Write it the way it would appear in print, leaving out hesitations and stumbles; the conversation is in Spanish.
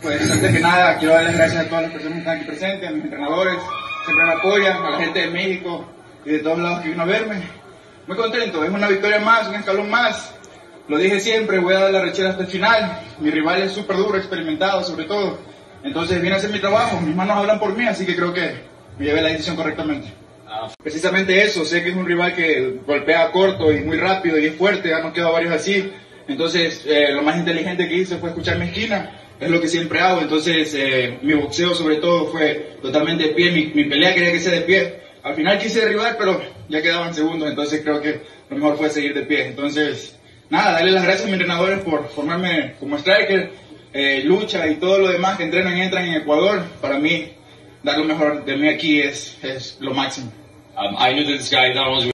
Pues antes que nada quiero dar las gracias a todas las personas que están aquí presentes, a mis entrenadores, siempre me apoyan, a la gente de México y de todos lados que vino a verme. Muy contento, es una victoria más, un escalón más. Lo dije siempre, voy a dar la rechera hasta el final. Mi rival es súper duro, experimentado sobre todo. Entonces vine a hacer mi trabajo, mis manos hablan por mí, así que creo que me llevé la decisión correctamente. Precisamente eso, sé que es un rival que golpea corto y muy rápido y es fuerte, ya nos quedado varios así. Entonces lo más inteligente que hice fue escuchar mi esquina, es lo que siempre hago. Entonces mi boxeo sobre todo fue totalmente de pie, mi pelea quería que sea de pie. Al final quise derribar, pero ya quedaban segundos, entonces creo que lo mejor fue seguir de pie. Entonces, nada, darle las gracias a mis entrenadores por formarme como striker, lucha y todo lo demás que entrenan y entran en Ecuador. Para mí, dar lo mejor de mí aquí es lo máximo. I knew that this guy not only